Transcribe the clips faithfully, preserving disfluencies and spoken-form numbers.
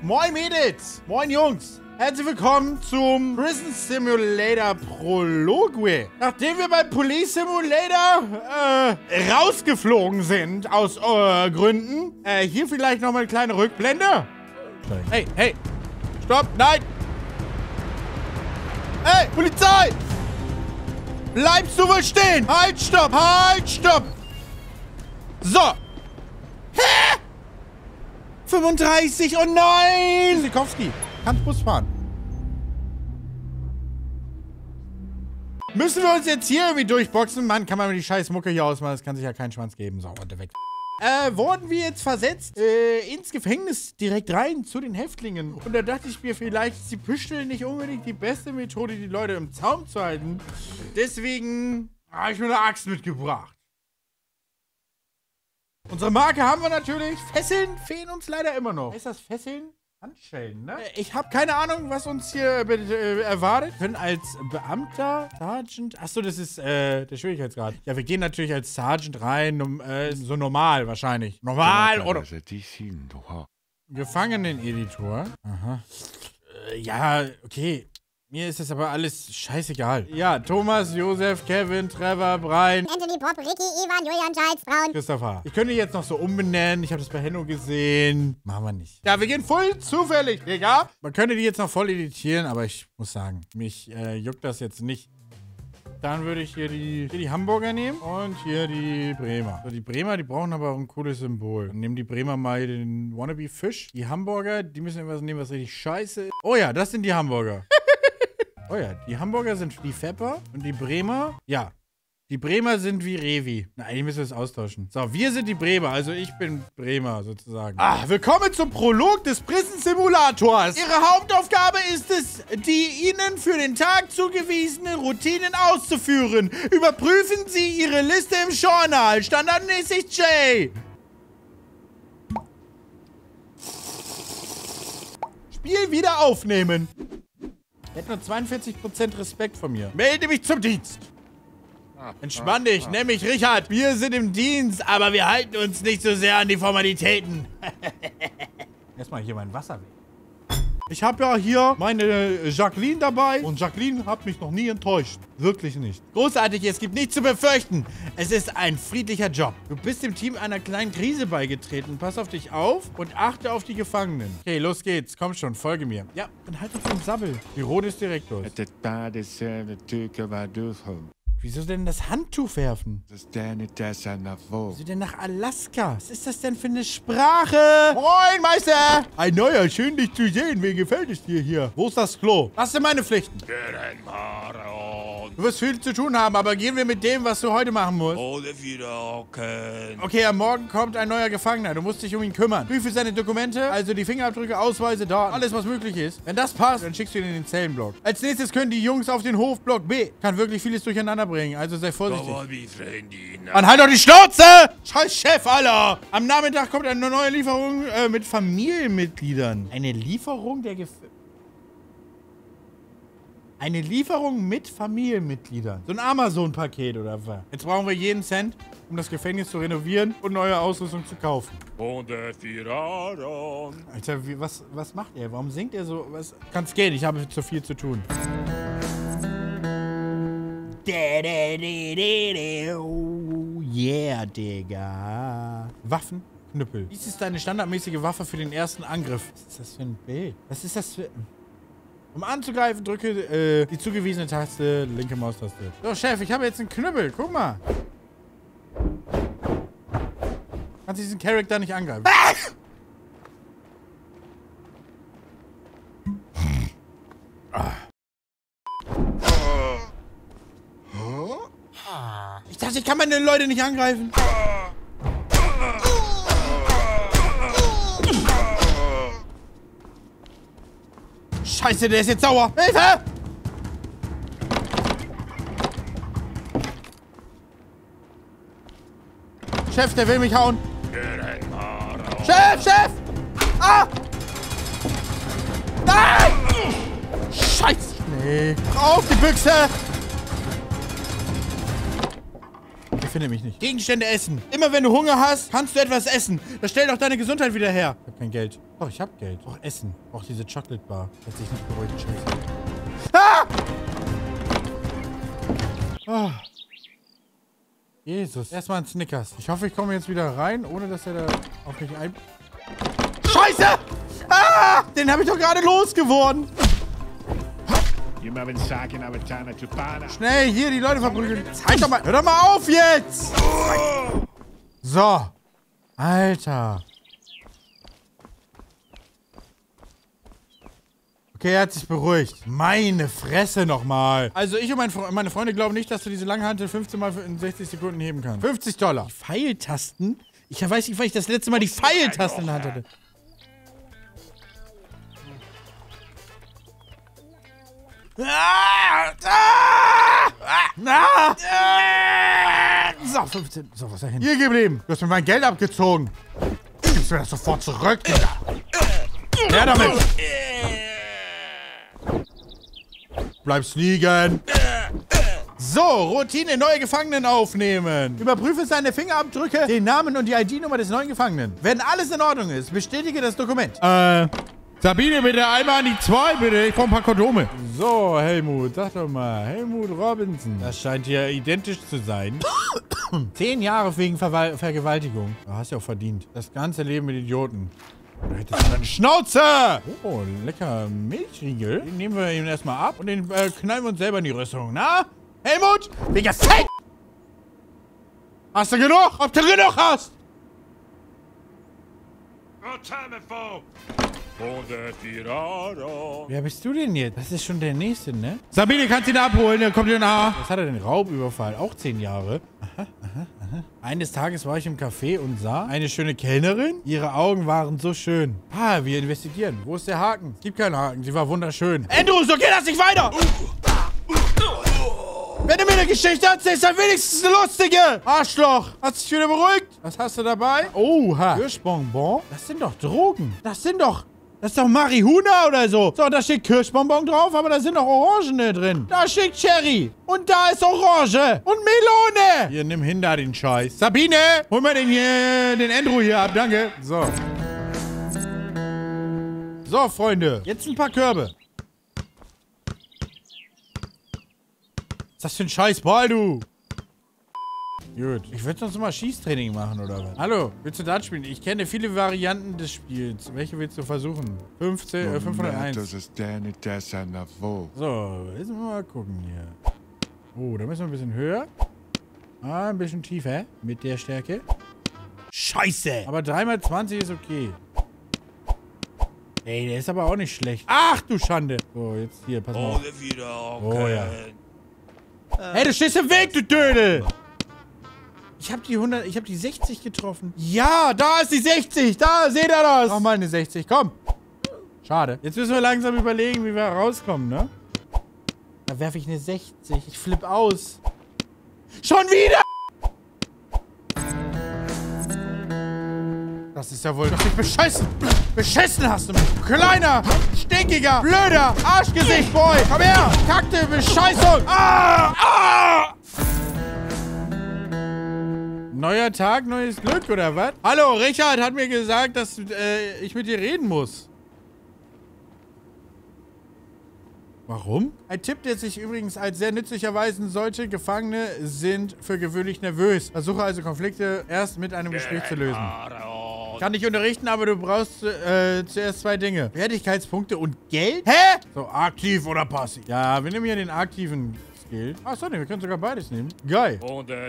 Moin Mädels! Moin Jungs! Herzlich willkommen zum Prison Simulator Prologue. Nachdem wir beim Police Simulator äh, rausgeflogen sind, aus äh, Gründen, äh, hier vielleicht nochmal eine kleine Rückblende. Hey, hey! Stopp! Nein! Hey! Polizei! Bleibst du wohl stehen! Halt, stopp! Halt, stopp! So! Hä? fünfunddreißig, oh nein! Sikowski, kannst Bus fahren. Müssen wir uns jetzt hier irgendwie durchboxen? Mann, kann man die scheiß Mucke hier ausmachen? Das kann sich ja keinen Schwanz geben. So, und weg. Äh, wurden wir jetzt versetzt äh, ins Gefängnis direkt rein zu den Häftlingen. Und da dachte ich mir, vielleicht ist die Pistole nicht unbedingt die beste Methode, die Leute im Zaum zu halten. Deswegen habe ich mir eine Axt mitgebracht. Unsere Marke haben wir natürlich. Fesseln fehlen uns leider immer noch. Ist das Fesseln? Handschellen, ne? Ich habe keine Ahnung, was uns hier äh, erwartet. Wir können als Beamter, Sergeant... Achso, das ist äh, der Schwierigkeitsgrad. Ja, wir gehen natürlich als Sergeant rein, um, äh, so normal wahrscheinlich. Normal, oder? Gefangeneneditor. Aha. Äh, ja, okay. Mir ist das aber alles scheißegal. Ja, Thomas, Josef, Kevin, Trevor, Brian, Anthony, Bob, Ricky, Ivan, Julian, Charles, Braun, Christopher. Ich könnte jetzt noch so umbenennen. Ich habe das bei Henno gesehen. Machen wir nicht. Ja, wir gehen voll zufällig, Digga. Man könnte die jetzt noch voll editieren, aber ich muss sagen, mich äh, juckt das jetzt nicht. Dann würde ich hier die, hier die Hamburger nehmen und hier die Bremer. So, die Bremer, die brauchen aber auch ein cooles Symbol. Dann nehmen die Bremer mal den Wannabe-Fisch. Die Hamburger, die müssen etwas nehmen, was richtig scheiße ist. Oh ja, das sind die Hamburger. Oh ja, die Hamburger sind wie Pfeffer und die Bremer, ja. Die Bremer sind wie Revi. Na, eigentlich müssen wir es austauschen. So, wir sind die Bremer, also ich bin Bremer sozusagen. Ah, willkommen zum Prolog des Prison Simulators. Ihre Hauptaufgabe ist es, die Ihnen für den Tag zugewiesenen Routinen auszuführen. Überprüfen Sie Ihre Liste im Journal. Standardmäßig J. Spiel wieder aufnehmen. Er hat nur zweiundvierzig Prozent Respekt von mir. Melde mich zum Dienst. Entspann dich, nenn mich Richard. Wir sind im Dienst, aber wir halten uns nicht so sehr an die Formalitäten. Erstmal hier mein Wasser weg. Ich habe ja hier meine Jacqueline dabei und Jacqueline hat mich noch nie enttäuscht. Wirklich nicht. Großartig, es gibt nichts zu befürchten. Es ist ein friedlicher Job. Du bist dem Team einer kleinen Krise beigetreten. Pass auf dich auf und achte auf die Gefangenen. Okay, los geht's. Komm schon, folge mir. Ja, dann halt dich den Sabbel. Büro des Direktors. Wieso denn das Handtuch werfen? Wieso denn nach Alaska? Was ist das denn für eine Sprache? Moin, Meister! Ein neuer, schön dich zu sehen. Wie gefällt es dir hier? Wo ist das Klo? Was sind meine Pflichten? Du wirst viel zu tun haben, aber gehen wir mit dem, was du heute machen musst. Okay, am Morgen kommt ein neuer Gefangener. Du musst dich um ihn kümmern. Prüfe seine Dokumente, also die Fingerabdrücke, Ausweise, Daten, alles, was möglich ist. Wenn das passt, dann schickst du ihn in den Zellenblock. Als nächstes können die Jungs auf den Hof Block B. Kann wirklich vieles durcheinander bringen, also sei vorsichtig. Mann, halt doch die Schnauze! Scheiß Chef, Alter! Am Nachmittag kommt eine neue Lieferung äh, mit Familienmitgliedern. Eine Lieferung der Gef... Eine Lieferung mit Familienmitgliedern. So ein Amazon-Paket oder was? Jetzt brauchen wir jeden Cent, um das Gefängnis zu renovieren und neue Ausrüstung zu kaufen. Alter, wie, was, was macht er? Warum singt er so? Was? Kann's gehen, ich habe zu viel zu tun. Oh yeah, Digga. Waffen, Knüppel. Dies ist deine standardmäßige Waffe für den ersten Angriff. Was ist das für ein Bild? Was ist das für... Um anzugreifen, drücke äh, die zugewiesene Taste, linke Maustaste. So, Chef, ich habe jetzt einen Knüppel. Guck mal. Kannst du diesen Charakter nicht angreifen? Ah! Ich dachte, ich kann meine Leute nicht angreifen. Scheiße, der ist jetzt sauer. Hilfe! Chef, der will mich hauen. Chef, Chef! Ah! Nein! Scheiße! Nee. Auf die Büchse! Ihr findet mich nicht. Gegenstände essen. Immer wenn du Hunger hast, kannst du etwas essen. Das stellt auch deine Gesundheit wieder her. Ich hab kein Geld. Doch, ich hab Geld. Auch Essen. Auch diese Chocolate Bar. Hat sich nicht beruhigt. Scheiße. Ah! Oh. Jesus. Erstmal ein Snickers. Ich hoffe, ich komme jetzt wieder rein, ohne dass er da auf mich ein... Scheiße! Ah! Den habe ich doch gerade losgeworden. Schnell, hier die Leute verprügeln. Halt doch mal. Hör doch mal auf jetzt! So. Alter. Okay, er hat sich beruhigt. Meine Fresse nochmal. Also ich und mein Fre meine Freunde glauben nicht, dass du diese Langhantel fünfzehn Mal in sechzig Sekunden heben kannst. fünfzig Dollar. Die Pfeiltasten? Ich weiß nicht, weil ich das letzte Mal die Pfeiltasten in der Hand hatte. Ah, ah, ah, ah. So, fünfzehn. So, was ist da hin? Hier geblieben. Du hast mir mein Geld abgezogen. Gibst mir das sofort zurück, Digga. Her damit. Bleibst liegen. So, Routine, neue Gefangenen aufnehmen. Überprüfe seine Fingerabdrücke, den Namen und die I D-Nummer des neuen Gefangenen. Wenn alles in Ordnung ist, bestätige das Dokument. Äh... Sabine, bitte einmal an die zwei, bitte. Ich brauche ein paar Kondome. So, Helmut, sag doch mal. Helmut Robinson. Das scheint hier identisch zu sein. Zehn Jahre wegen Ver Vergewaltigung. Du hast ja auch verdient. Das ganze Leben mit Idioten. Da hättest du deine Schnauze! Oh, lecker Milchriegel. Den nehmen wir ihm erstmal ab und den äh, knallen wir uns selber in die Rüstung. Na? Helmut? Wegen Fett! Hast du genug? Ob du genug hast? Wer bist du denn jetzt? Das ist schon der Nächste, ne? Sabine, kannst du ihn abholen? Der kommt hier nach. Was hat er denn? Raubüberfall. Auch zehn Jahre. Aha, aha, aha. Eines Tages war ich im Café und sah eine schöne Kellnerin. Ihre Augen waren so schön. Ah, wir investigieren. Wo ist der Haken? Es gibt keinen Haken. Sie war wunderschön. Andrew, so geht das nicht weiter! Wenn du mir eine Geschichte erzählst, dann wenigstens eine lustige! Arschloch! Hast dich wieder beruhigt? Was hast du dabei? Oha! Kirschbonbon? Das sind doch Drogen. Das sind doch... Das ist doch Marihuana oder so. So, da steht Kirschbonbon drauf, aber da sind noch Orangen drin. Da steht Cherry. Und da ist Orange. Und Melone. Hier, nimm hin da den Scheiß. Sabine, hol mal den hier, den Andrew hier ab. Danke. So. So, Freunde. Jetzt ein paar Körbe. Was ist das für ein scheiß Ball, du? Gut. Ich würde sonst mal Schießtraining machen, oder was? Hallo, willst du Dart spielen? Ich kenne viele Varianten des Spiels. Welche willst du versuchen? fünfzehn, äh, fünfhunderteins. So, jetzt müssen wir mal gucken hier. Oh, da müssen wir ein bisschen höher. Ah, ein bisschen tiefer. Mit der Stärke. Scheiße! Aber drei mal zwanzig ist okay. Ey, der ist aber auch nicht schlecht. Ach, du Schande! So, jetzt hier, pass mal auf. Oh, ja. Hey, du stehst im Weg, du Dödel! Ich hab die hundert, ich hab die sechzig getroffen. Ja, da ist die sechzig. Da, seht ihr das? Nochmal eine sechzig, komm. Schade. Jetzt müssen wir langsam überlegen, wie wir rauskommen, ne? Da werfe ich eine sechzig. Ich flipp aus. Schon wieder! Das ist ja wohl doch nicht beschissen. Beschissen hast du mich. Kleiner, stinkiger, blöder Arschgesicht, Boy. Komm her. Kackte Bescheißung. Ah! Ah! Neuer Tag, neues Glück, oder was? Hallo, Richard hat mir gesagt, dass äh, ich mit dir reden muss. Warum? Ein Tipp, der sich übrigens als sehr nützlich erweisen sollte. Gefangene sind für gewöhnlich nervös. Versuche also Konflikte erst mit einem Gespräch zu lösen. Kann dich unterrichten, aber du brauchst äh, zuerst zwei Dinge. Fertigkeitspunkte und Geld? Hä? So, aktiv oder passiv? Ja, wir nehmen hier den aktiven Skill. Achso, ne, wir können sogar beides nehmen. Geil.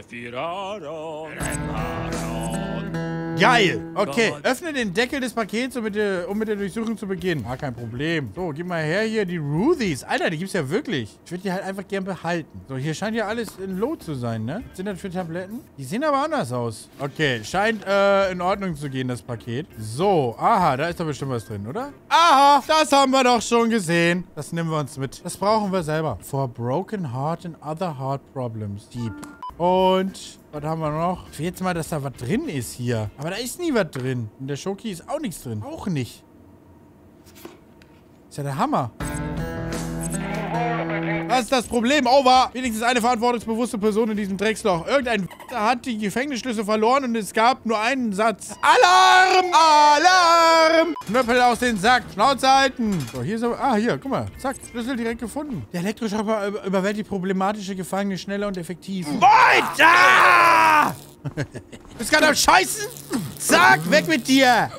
Geil. Okay, öffne den Deckel des Pakets, um mit, der, um mit der Durchsuchung zu beginnen. Ah, kein Problem. So, gib mal her hier die Ruthies. Alter, die gibt's ja wirklich. Ich würde die halt einfach gern behalten. So, hier scheint ja alles in Lot zu sein, ne? Was sind das für Tabletten? Die sehen aber anders aus. Okay, scheint äh, in Ordnung zu gehen, das Paket. So, aha, da ist doch bestimmt was drin, oder? Aha, das haben wir doch schon gesehen. Das nehmen wir uns mit. Das brauchen wir selber. For broken heart and other heart problems. Deep. Und was haben wir noch? Ich will jetzt mal, dass da was drin ist hier. Aber da ist nie was drin. In der Schoki ist auch nichts drin. Auch nicht. Ist ja der Hammer. Was ist das Problem? Over! Wenigstens eine verantwortungsbewusste Person in diesem Drecksloch. Irgendein hat die Gefängnisschlüssel verloren und es gab nur einen Satz. Alarm! Alarm! Knöppel aus den Sack. Schnauze halten. So, hier ist aber... Ah, hier, guck mal. Zack, Schlüssel direkt gefunden. Der Elektroschocker über überwältigt problematische Gefangene schneller und effektiv. Weiter! Bist gerade am Scheißen? Zack, weg mit dir!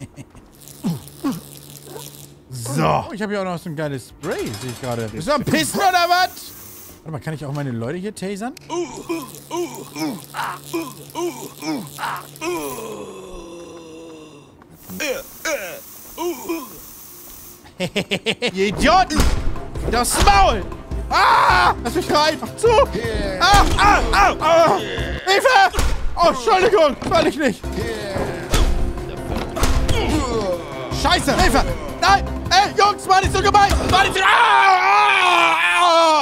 So. Oh, ich habe hier auch noch so ein geiles Spray, sehe ich gerade. Bist du am Pissen oder was? Warte mal, kann ich auch meine Leute hier tasern? Ihr Idioten! Das Maul! Ah! Lass mich rein! Mach zu! Ah! Ah! Ah! Ah! Hilfe! Oh, Entschuldigung! Soll ich nicht! Scheiße! Hilfe! Nein! Ey, Jungs, war nicht so gemein! War nicht so... Ah!